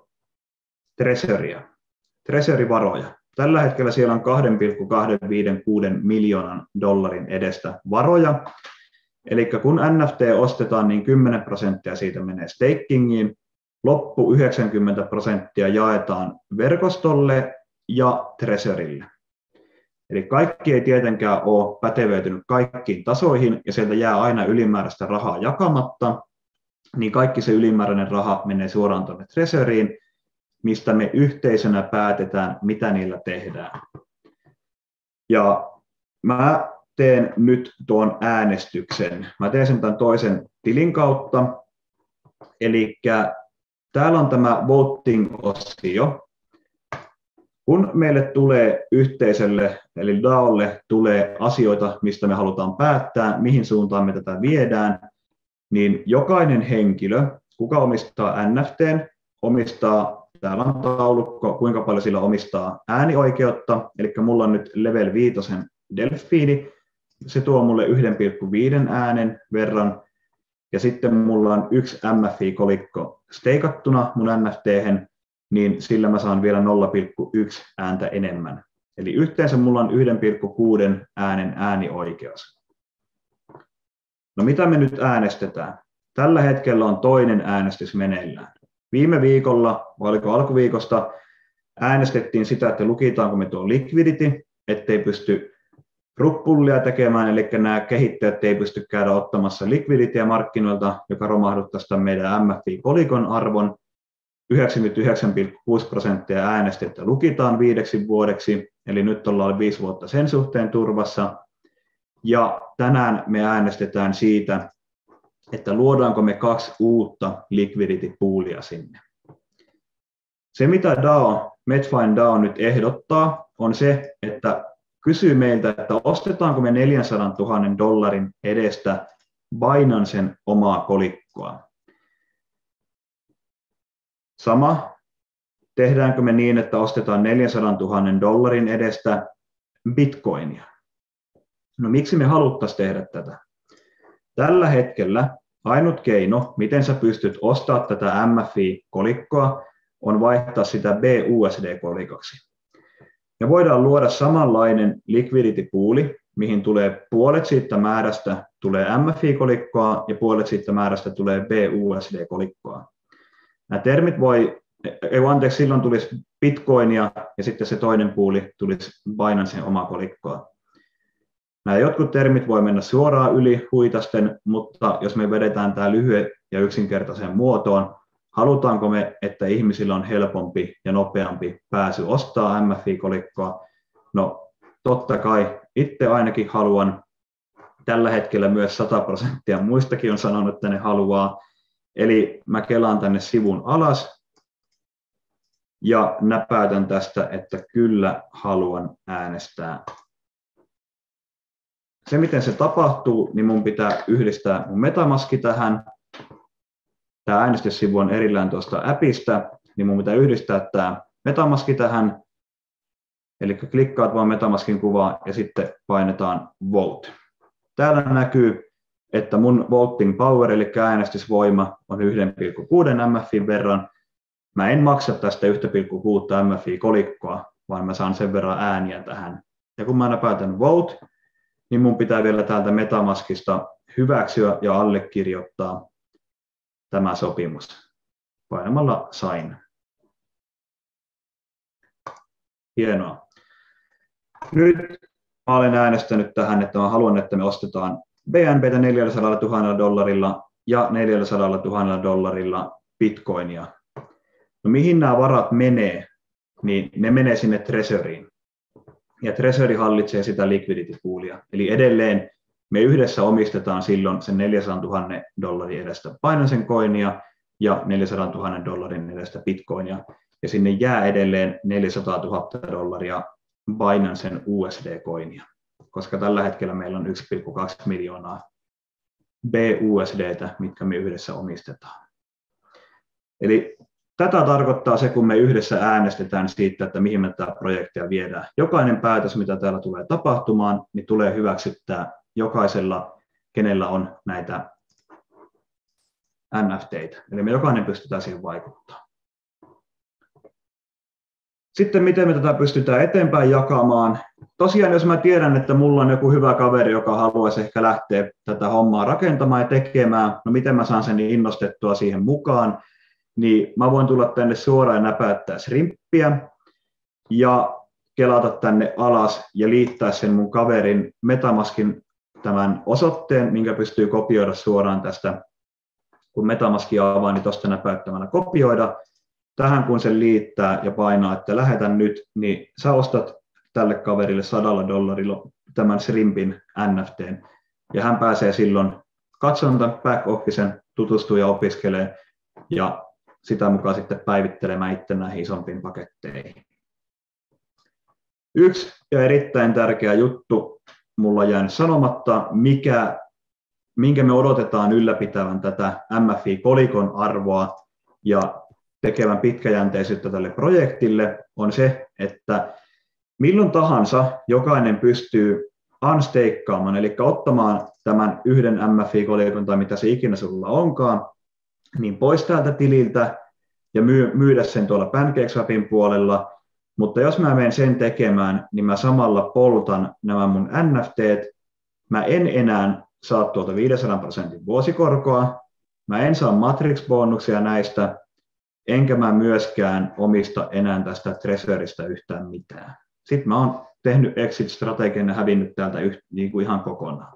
treasury-varoja. Tällä hetkellä siellä on $2,256 miljoonan edestä varoja. Eli kun NFT ostetaan, niin 10% siitä menee stakingiin, loppu 90% jaetaan verkostolle ja treasurylle. Eli kaikki ei tietenkään ole pätevöitynyt kaikkiin tasoihin, ja sieltä jää aina ylimääräistä rahaa jakamatta, niin kaikki se ylimääräinen raha menee suoraan tuonne treasuryin, mistä me yhteisönä päätetään, mitä niillä tehdään. Ja mä teen nyt tuon äänestyksen. Mä teen sen tämän toisen tilin kautta. Eli täällä on tämä voting-osio. Kun meille tulee yhteisölle, eli DAOlle, tulee asioita, mistä me halutaan päättää, mihin suuntaan me tätä viedään, niin jokainen henkilö, kuka omistaa NFTn, omistaa, täällä on taulukko, kuinka paljon sillä omistaa äänioikeutta, eli mulla on nyt level 5 delfiini, se tuo mulle 1,5 äänen verran, ja sitten mulla on 1 MFI-kolikko steikattuna mun NFT:hen, niin sillä mä saan vielä 0,1 ääntä enemmän. Eli yhteensä mulla on 1,6 äänen äänioikeus. No mitä me nyt äänestetään? Tällä hetkellä on toinen äänestys meneillään. Viime viikolla, vai oliko alkuviikosta, äänestettiin sitä, että lukitaanko me tuo liquidity, ettei pysty ruppullia tekemään, eli nämä kehittäjät ei pysty käydä ottamassa liquidityä markkinoilta, joka romahduttaisi meidän MFI-kolikon arvon. 99,6% äänestettä lukitaan 5 vuodeksi, eli nyt ollaan 5 vuotta sen suhteen turvassa. Ja tänään me äänestetään siitä, että luodaanko me 2 uutta liquidity-poolia sinne. Se, mitä Medfine DAO nyt ehdottaa, on se, että kysyy meiltä, että ostetaanko me $400,000 edestä Binancen omaa kolikkoa. Sama, tehdäänkö me niin, että ostetaan $400,000 edestä bitcoinia? No miksi me haluttaisiin tehdä tätä? Tällä hetkellä ainut keino, miten sä pystyt ostamaan tätä MFI-kolikkoa, on vaihtaa sitä BUSD-kolikoksi. Me voidaan luoda samanlainen liquidity-pooli, mihin tulee puolet siitä määrästä tulee MFI-kolikkoa ja puolet siitä määrästä tulee BUSD-kolikkoa. Nämä termit silloin tulisi bitcoinia ja sitten se toinen puoli tulisi Binancen oma kolikkoa. Nämä jotkut termit voi mennä suoraan yli huitasten, mutta jos me vedetään tämä lyhyen ja yksinkertaiseen muotoon, halutaanko me, että ihmisillä on helpompi ja nopeampi pääsy ostaa MFI-kolikkoa? No, totta kai itse ainakin haluan tällä hetkellä myös 100%, muistakin on sanonut, että ne haluaa. Eli mä kelaan tänne sivun alas ja näpäytän tästä, että kyllä haluan äänestää. Se, miten se tapahtuu, niin mun pitää yhdistää mun MetaMaski tähän. Tämä äänestyssivu on erillään tuosta appista, niin mun pitää yhdistää tämä MetaMaski tähän. Eli klikkaat vaan MetaMaskin kuvaa ja sitten painetaan Vote. Täällä näkyy, että mun voting power, eli äänestysvoima, on 1,6 MFin verran. Mä en maksa tästä 1,6 MFi-kolikkoa, vaan mä saan sen verran ääniä tähän. Ja kun mä näpäytän Vote, niin mun pitää vielä täältä MetaMaskista hyväksyä ja allekirjoittaa tämä sopimus painamalla Sign. Hienoa. Nyt mä olen äänestänyt tähän, että mä haluan, että me ostetaan BNBtä $400,000 ja $400,000 bitcoinia. No mihin nämä varat menee? Niin ne menee sinne Treasuriin. Ja Treasury hallitsee sitä liquidity poolia. Eli edelleen me yhdessä omistetaan silloin sen $400,000 edestä Binancen coinia ja $400,000 edestä bitcoinia. Ja sinne jää edelleen $400,000 Binancen USD-coinia, koska tällä hetkellä meillä on 1,2 miljoonaa BUSDtä, mitkä me yhdessä omistetaan. Eli tätä tarkoittaa se, kun me yhdessä äänestetään siitä, että mihin me tätä projektia viedään. Jokainen päätös, mitä täällä tulee tapahtumaan, niin tulee hyväksyttää jokaisella, kenellä on näitä NFTitä. Eli me jokainen pystytään siihen vaikuttamaan. Sitten miten me tätä pystytään eteenpäin jakamaan. Tosiaan jos mä tiedän, että mulla on joku hyvä kaveri, joka haluaisi ehkä lähteä tätä hommaa rakentamaan ja tekemään, no miten mä saan sen innostettua siihen mukaan, niin mä voin tulla tänne suoraan ja näpäyttää Shrimppiä ja kelata tänne alas ja liittää sen mun kaverin MetaMaskin tämän osoitteen, minkä pystyy kopioida suoraan tästä, kun MetaMaskia avaa, niin tuosta näpäyttämällä kopioida. Tähän kun sen liittää ja painaa, että lähetän nyt, niin sä ostat tälle kaverille $100 tämän Shrimpin NFTn. Ja hän pääsee silloin katsomaan tämän back officen, tutustuu ja opiskelee ja sitä mukaan sitten päivittelemään itse näihin isompiin paketteihin. Yksi ja erittäin tärkeä juttu mulla on jäänyt sanomatta, minkä me odotetaan ylläpitävän tätä MFI-kolikon arvoa ja tekevän pitkäjänteisyyttä tälle projektille, on se, että milloin tahansa jokainen pystyy unstakeaamaan, eli ottamaan tämän yhden MFI-kolikon tai mitä se ikinä sulla onkaan, niin pois täältä tililtä ja myydä sen tuolla PancakeSwapin puolella. Mutta jos mä menen sen tekemään, niin mä samalla poltan nämä mun NFTt. Mä en enää saa tuolta 500% vuosikorkoa. Mä en saa matrix-bonuksia näistä. Enkä mä myöskään omista enää tästä Treasurista yhtään mitään. Sitten mä oon tehnyt exit-strategian ja hävinnyt täältä niin kuin ihan kokonaan.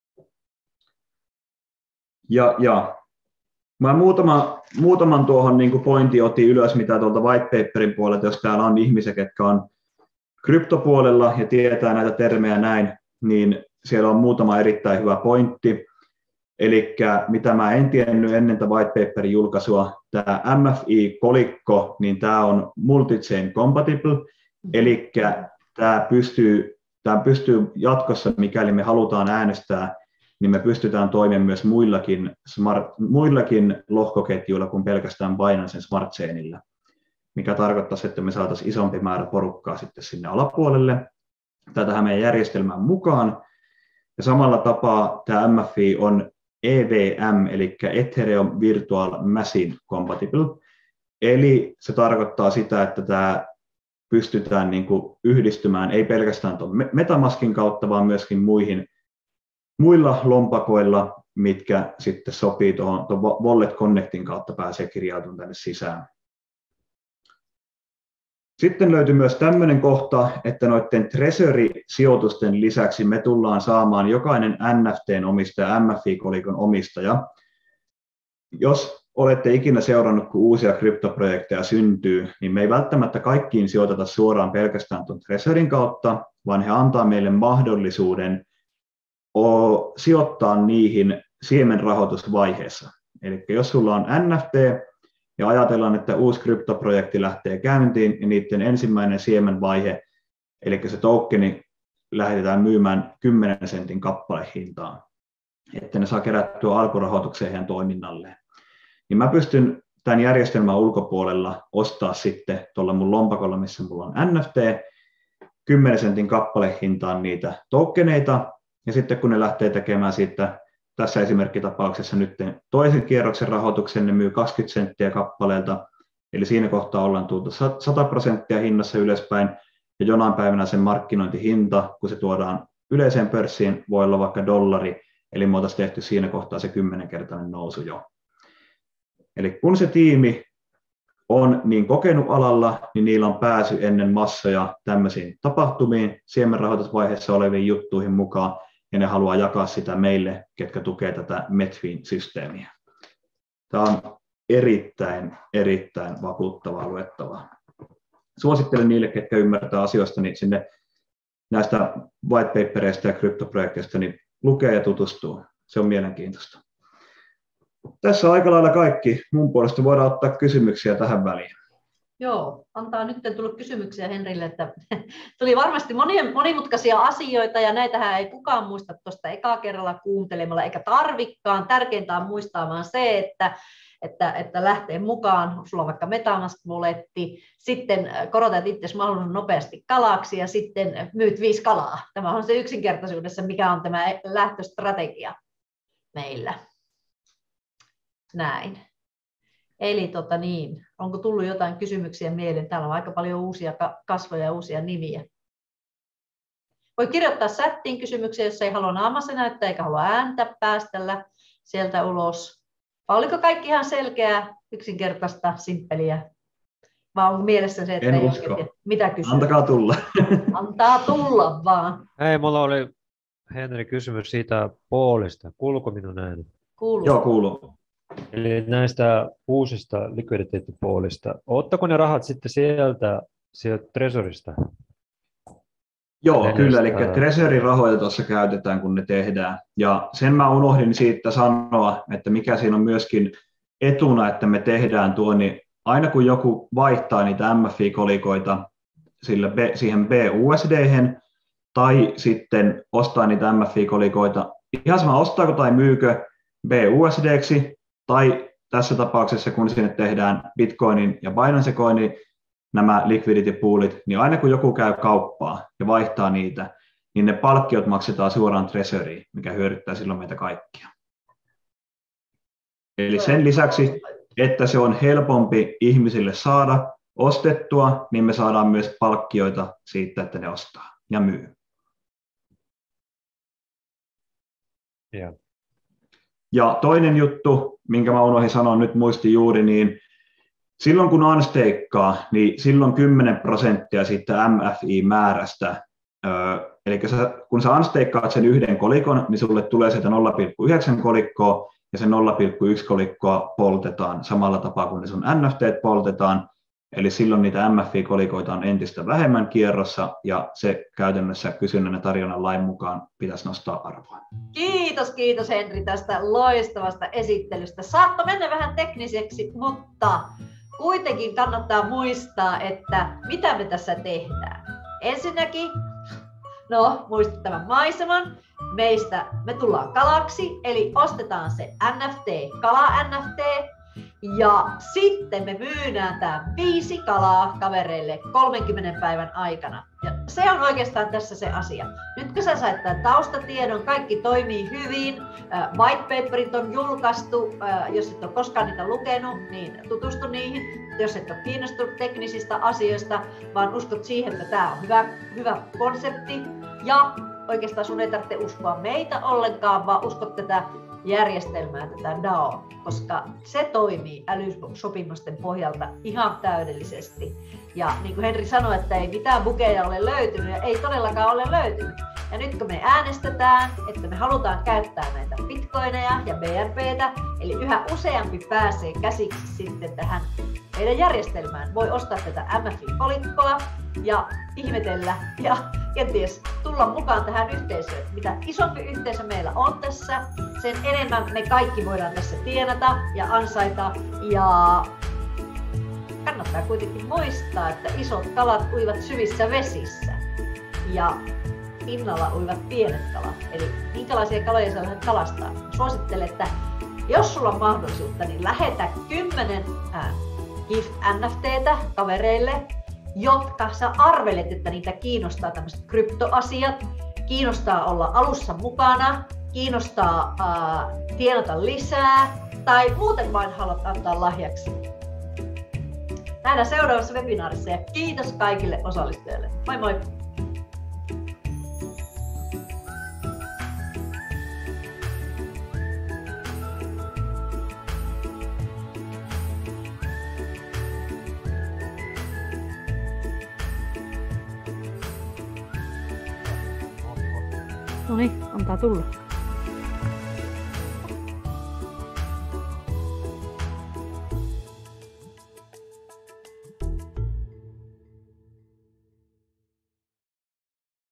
Ja mä muutaman tuohon niin kuin pointin otin ylös, mitä tuolta white paperin puolelta, jos täällä on ihmisiä, jotka on kryptopuolella ja tietää näitä termejä näin, niin siellä on muutama erittäin hyvä pointti. Eli mitä mä en tiennyt ennen tätä white paperin julkaisua, tämä MFI-kolikko, niin tämä on multi-chain compatible, eli tämä pystyy jatkossa, mikäli me halutaan äänestää, niin me pystytään toimimaan myös muillakin lohkoketjuilla kuin pelkästään Binancen Smart Chainillä, mikä tarkoittaisi, että me saataisiin isompi määrä porukkaa sitten sinne alapuolelle tähän meidän järjestelmään mukaan. Ja samalla tapaa tämä MFI on EVM, eli Ethereum Virtual Machine Compatible, eli se tarkoittaa sitä, että tämä pystytään niin kuin yhdistymään ei pelkästään tuon MetaMaskin kautta, vaan myöskin muilla lompakoilla, mitkä sitten sopii tuon Wallet Connectin kautta pääsee kirjautumaan tänne sisään. Sitten löytyy myös tämmöinen kohta, että noiden Treasury-sijoitusten lisäksi me tullaan saamaan jokainen NFTn omistaja, MFI-kolikon omistaja. Jos olette ikinä seurannut, kun uusia kryptoprojekteja syntyy, niin me ei välttämättä kaikkiin sijoiteta suoraan pelkästään tuon Treasuryn kautta, vaan he antaa meille mahdollisuuden sijoittaa niihin siemenrahoitusvaiheessa. Eli jos sulla on NFT ja ajatellaan, että uusi kryptoprojekti lähtee käyntiin, niin niiden ensimmäinen siemenvaihe, eli se tokeni lähdetään myymään 10 sentin kappalehintaan, että ne saa kerättyä alkurahoitukseen heidän toiminnalleen. Niin mä pystyn tämän järjestelmän ulkopuolella ostaa sitten tuolla mun lompakolla, missä mulla on NFT, 10 sentin kappalehintaan niitä tokeneita, ja sitten kun ne lähtee tekemään siitä, tässä esimerkkitapauksessa nyt toisen kierroksen rahoituksen, ne myy 20 senttiä kappaleelta, eli siinä kohtaa ollaan tultu 100% hinnassa ylöspäin, ja jonain päivänä sen markkinointihinta, kun se tuodaan yleiseen pörssiin, voi olla vaikka $1, eli me oltaisiin tehty siinä kohtaa se 10-kertainen nousu jo. Eli kun se tiimi on niin kokenut alalla, niin niillä on pääsy ennen massoja tämmöisiin tapahtumiin, siemenrahoitusvaiheessa oleviin juttuihin mukaan, ja ne haluaa jakaa sitä meille, ketkä tukee tätä Metfiin-systeemiä. Tämä on erittäin vakuuttavaa luettavaa. Suosittelen niille, ketkä ymmärtää asioista, niin sinne näistä whitepapereista ja kryptoprojekteista niin lukee ja tutustuu. Se on mielenkiintoista. Tässä on aika lailla kaikki. Mun puolesta voidaan ottaa kysymyksiä tähän väliin. Joo, antaa nyt tullut kysymyksiä Henrille, että tuli varmasti monimutkaisia asioita ja näitähän ei kukaan muista tuosta ekaa kerralla kuuntelemalla eikä tarvikkaan. Tärkeintä on muistaa vaan se, että lähtee mukaan, sulla on vaikka MetaMask-voletti, sitten korotat itsesi mahdollisimman nopeasti kalaksi ja sitten myyt 5 kalaa. Tämä on se yksinkertaisuudessa, mikä on tämä lähtöstrategia meillä. Näin. Eli onko tullut jotain kysymyksiä mieleen? Täällä on aika paljon uusia kasvoja ja uusia nimiä. Voi kirjoittaa chattiin kysymyksiä, jos ei halua naamassa näyttää eikä halua ääntä päästellä sieltä ulos. Vai oliko kaikki ihan selkeää, yksinkertaista, simppeliä? Vai onko mielessä se, että ei oikein mitä kysyä? Antakaa tulla. Antaa tulla vaan. Hei, mulla oli Henri kysymys siitä poolista. Kuuluuko minun ääni? Kuuluu. Joo, kuuluu. Eli näistä uusista likviditeettipoolista. Ottako ne rahat sitten sieltä Tresorista? Joo, kyllä, eli Treasury-rahoja tuossa käytetään, kun ne tehdään. Ja sen mä unohdin siitä sanoa, että mikä siinä on myöskin etuna, että me tehdään tuo, niin aina kun joku vaihtaa niitä MFI-kolikoita siihen BUSD-hen, tai sitten ostaa niitä MFI-kolikoita, ihan sama ostaako tai myykö BUSD-ksi, tai tässä tapauksessa, kun sinne tehdään Bitcoinin ja Binance Coinin, nämä liquidity poolit, niin aina kun joku käy kauppaa ja vaihtaa niitä, niin ne palkkiot maksetaan suoraan Treasuryyn, mikä hyödyttää silloin meitä kaikkia. Eli sen lisäksi, että se on helpompi ihmisille saada ostettua, niin me saadaan myös palkkioita siitä, että ne ostaa ja myy. Yeah. Ja toinen juttu, minkä mä unohdin sanoa, nyt muistin juuri, niin silloin kun unstakeaa, niin silloin 10% siitä MFI-määrästä, eli kun sä unstakeaat sen yhden kolikon, niin sulle tulee sieltä 0,9 kolikkoa, ja se 0,1 kolikkoa poltetaan samalla tapaa kuin ne sun NFTt poltetaan, eli silloin niitä MFI-kolikoita on entistä vähemmän kierrossa, ja se käytännössä kysynnän ja tarjonnan lain mukaan pitäisi nostaa arvoa. Kiitos Henri tästä loistavasta esittelystä. Saatto mennä vähän tekniseksi, mutta kuitenkin kannattaa muistaa, että mitä me tässä tehdään. Ensinnäkin, muistat tämän maiseman. Me tullaan kalaksi, eli ostetaan se NFT, kala-NFT, ja sitten me myydään tämä 5 kalaa kavereille 30 päivän aikana. Ja se on oikeastaan tässä se asia. Nyt kun sä sait tämän taustatiedon, kaikki toimii hyvin, whitepaperit on julkaistu, jos et ole koskaan niitä lukenut, niin tutustu niihin. Jos et ole kiinnostunut teknisistä asioista, vaan uskot siihen, että tämä on hyvä konsepti. Ja oikeastaan sun ei tarvitse uskoa meitä ollenkaan, vaan uskot tätä järjestelmää, tätä DAO, koska se toimii älysopimusten pohjalta ihan täydellisesti. Ja niin kuin Henri sanoi, että ei mitään bukeja ole löytynyt ja ei todellakaan ole löytynyt. Ja nyt kun me äänestetään, että me halutaan käyttää näitä bitcoineja ja BRPtä, eli yhä useampi pääsee käsiksi sitten tähän meidän järjestelmään. Voi ostaa tätä MFI-kolikkoa ja ihmetellä ja kenties tulla mukaan tähän yhteisöön. Mitä isompi yhteisö meillä on tässä, sen enemmän me kaikki voidaan tässä tienata ja ansaita. Ja kannattaa kuitenkin muistaa, että isot kalat uivat syvissä vesissä ja pinnalla uivat pienet kalat. Eli minkälaisia kaloja sä lähdet kalastaa? Suosittelen, että jos sulla on mahdollisuutta, niin lähetä 10 gift-NFTtä kavereille, jotka sä arvelet, että niitä kiinnostaa tämmöiset kryptoasiat, kiinnostaa olla alussa mukana, kiinnostaa tienata lisää tai muuten vain haluat antaa lahjaksi. Nähdään seuraavassa webinaarissa ja kiitos kaikille osallistujille. Moi moi! No niin, antaa tulla.